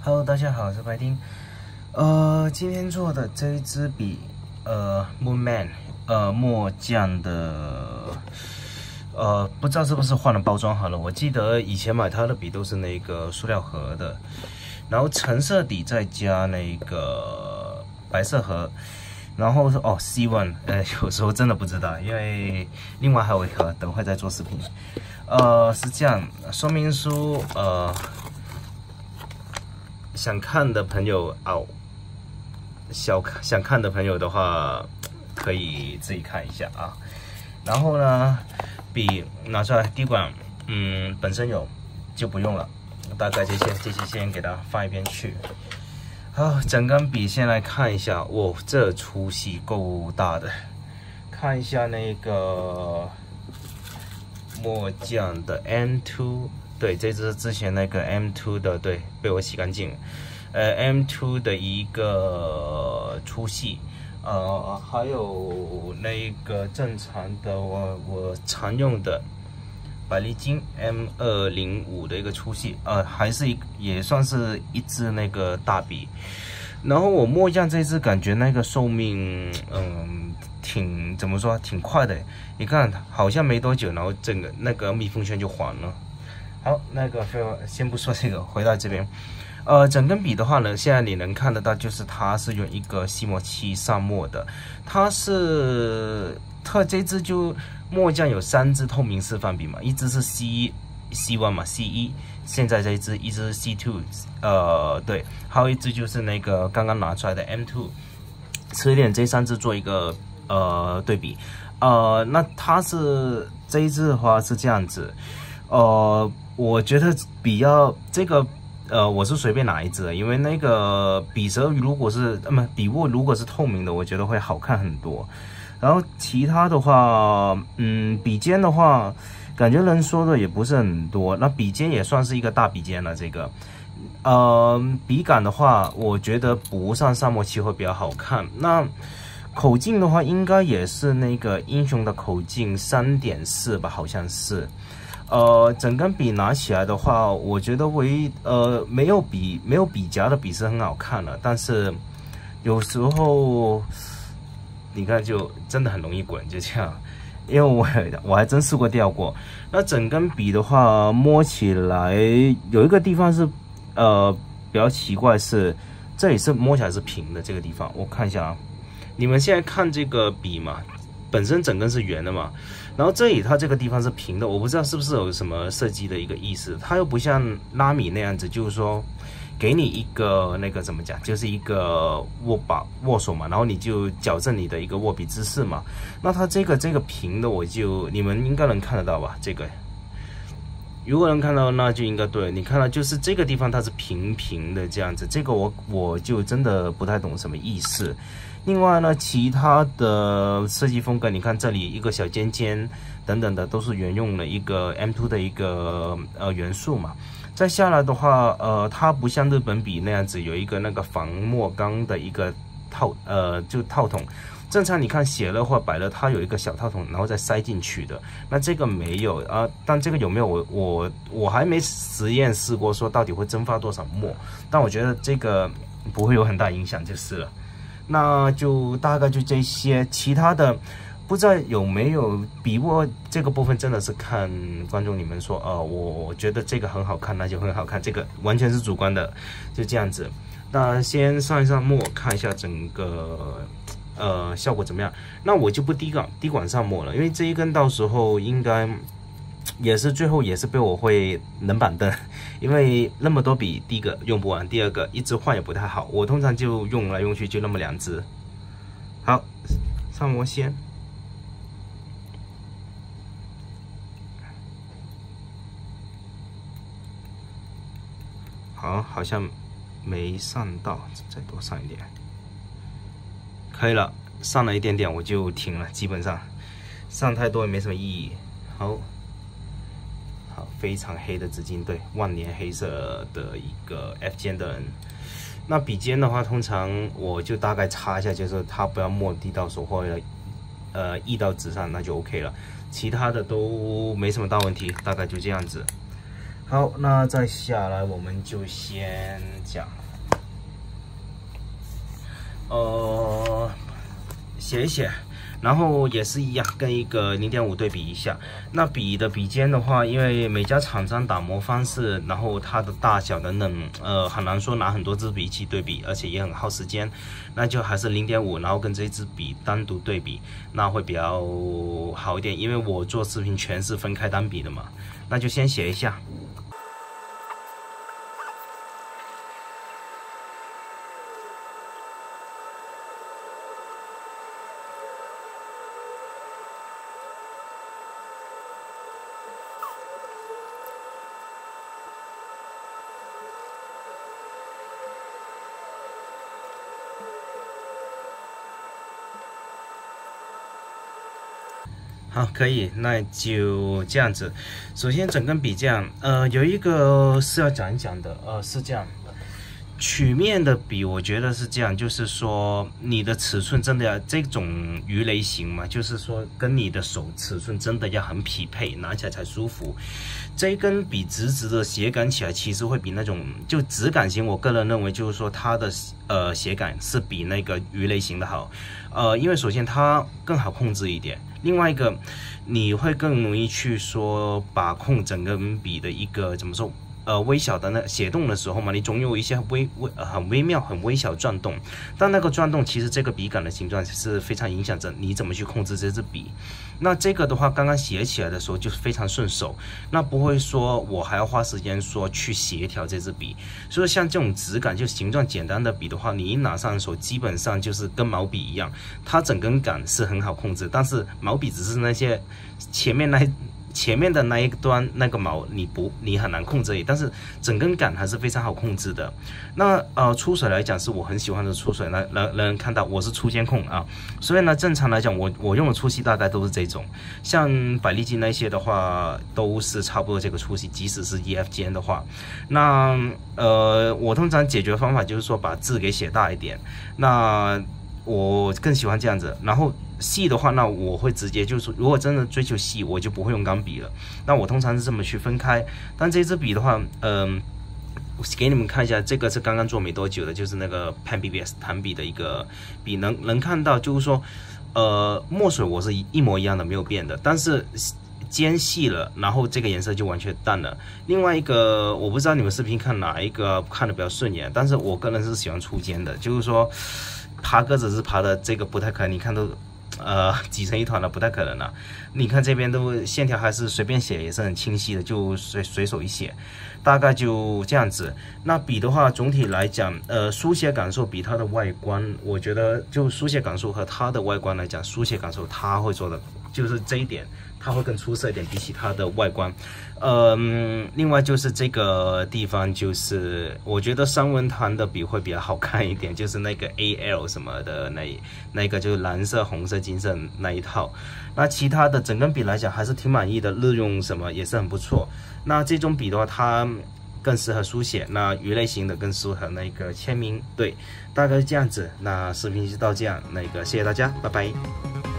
Hello， 大家好，我是白丁。今天做的这一支笔，Moonman，墨匠的，不知道是不是换了包装好了。我记得以前买它的笔都是那个塑料盒的，然后橙色底再加那个白色盒，然后是C1，有时候真的不知道，因为另外还有一盒，等会再做视频。是这样，说明书，想看的朋友想看的朋友的话，可以自己看一下啊。然后呢，笔拿出来，滴管，本身有就不用了，大概这些先给它放一边去。好，整根笔先来看一下，哇，这粗细够大的。看一下那个墨匠的 M2。对，这支之前那个 M2 的，对，被我洗干净了。M2 的一个粗细，还有那个正常的我常用的百利金 M205 的一个粗细，还是也算是一支那个大笔。然后我墨匠这支感觉那个寿命，怎么说，挺快的。你看，好像没多久，然后整个那个密封圈就黄了。好，那个先不说这个，回到这边，整根笔的话呢，现在你能看得到，就是它是用一个吸墨器上墨的，这支就墨匠有3支透明示范笔嘛，一支是 C1 嘛 C1， 现在一支 C2， 对，还有一支就是那个刚刚拿出来的 M2， 迟一点这3支做一个对比，那它是这一支的话是这样子，我觉得笔我是随便拿一支的，因为那个笔舌如果是笔握如果是透明的，我觉得会好看很多。然后其他的话，笔尖的话，感觉能说的也不是很多。那笔尖也算是一个大笔尖了，这个。笔杆的话，我觉得补上墨漆会比较好看。那口径的话，应该也是那个英雄的口径 3.4 吧，好像是。整根笔拿起来的话，我觉得没有笔夹的笔是很好看的，但是有时候你看就真的很容易滚，就这样。因为我还真试过掉过。那整根笔的话，摸起来有一个地方是比较奇怪，是这里是摸起来是平的，这个地方我看一下啊，你们现在看这个笔嘛，本身整根是圆的嘛，然后这里它这个地方是平的，我不知道是不是有什么设计的一个意思，它又不像拉米那样子，就是说给你一个那个怎么讲，就是一个握手嘛，然后你就矫正你的一个握笔姿势嘛。那它这个平的，你们应该能看得到吧？这个如果能看到，那就应该对。你看到就是这个地方它是平的这样子，这个我就真的不太懂什么意思。另外呢，其他的设计风格，你看这里一个小尖尖等等的，都是沿用了一个 M2 的一个元素嘛。再下来的话，它不像日本笔那样子有一个那个防墨钢的一个套筒。正常你看写了或摆了，它有一个小套筒，然后再塞进去的。那这个没有啊，但这个有没有我还没实验试过，说到底会蒸发多少墨。但我觉得这个不会有很大影响就是了。那就大概就这些，其他的不知道有没有笔握这个部分，真的是看观众你们说，我觉得这个很好看，那就很好看，这个完全是主观的，就这样子。那先上一上墨，看一下整个效果怎么样。那我就不滴管上墨了，因为这一根到时候应该最后也是被我会冷板凳，因为那么多笔，第一个用不完，第二个一直换也不太好，我通常就用来用去就那么2支。好，上墨先。好像没上到，再多上一点，可以了，上了一点点我就停了，基本上上太多也没什么意义。好，非常黑的纸巾，对，万年黑色的一个 F 尖的人。那笔尖的话，通常我就大概擦一下，就是它不要墨滴到手或者溢到纸上，那就 OK 了。其他的都没什么大问题，大概就这样子。 好，那再下来我们就先讲，写一写。 然后也是一样，跟一个0.5对比一下。那笔的笔尖的话，因为每家厂商打磨方式，然后它的大小等等，很难说拿很多支笔一起对比，而且也很耗时间。那就还是0.5，然后跟这支笔单独对比，那会比较好一点。因为我做视频全是分开单笔的嘛，那就先写一下。 好，可以，那就这样子。首先，整根笔这样，有一个是要讲一讲的，是这样。曲面的笔，我觉得是这样，就是说你的尺寸真的要这种鱼雷型嘛，就是说跟你的手尺寸真的要很匹配，拿起来才舒服。这一根笔直直的写感起来，其实会比那种就质感型，我个人认为就是说它的写感是比那个鱼雷型的好。因为首先它更好控制一点，另外一个你会更容易去说把控整根笔的一个怎么说？ 微小的那写动的时候嘛，你总有一些很微妙、很微小转动，但那个转动其实这个笔杆的形状是非常影响着你怎么去控制这支笔。那这个的话，刚刚写起来的时候就是非常顺手，那不会说我还要花时间说去协调这支笔。所以像这种质感就形状简单的笔的话，你一拿上手，基本上就是跟毛笔一样，它整根杆是很好控制，但是毛笔只是那些前面的那一端那个毛你很难控制，但是整根杆还是非常好控制的。那出水来讲是我很喜欢的出水，能看到我是粗尖控啊，所以呢正常来讲我用的粗细大概都是这种，像百利金那些的话都是差不多这个粗细，即使是 EF 尖的话，那我通常解决方法就是说把字给写大一点，那我更喜欢这样子，然后。 细的话，那我会直接就是，如果真的追求细，我就不会用钢笔了。那我通常是这么去分开。但这支笔的话，给你们看一下，这个是刚刚做没多久的，就是那个 Pen BBS 弹笔的一个笔，能看到，就是说，墨水我是一模一样的，没有变的，但是尖细了，然后这个颜色就完全淡了。另外一个，我不知道你们视频看哪一个看的比较顺眼，但是我个人是喜欢粗尖的，就是说爬格子是爬的这个不太可能，你看都。 挤成一团了，不太可能了。你看这边都线条还是随便写也是很清晰的，就随手一写，大概就这样子。那笔的话，总体来讲，书写感受比它的外观，我觉得就书写感受和它的外观来讲，书写感受它会做的就是这一点，它会更出色一点，比起它的外观。另外就是这个地方，就是我觉得三文堂的笔会比较好看一点，就是那个 AL 什么的那个就是蓝色、红色、金色那一套。那其他的整根笔来讲还是挺满意的，日用什么也是很不错。那这种笔的话，它更适合书写，那鱼类型的更适合那个签名。对，大概是这样子。那视频就到这样，谢谢大家，拜拜。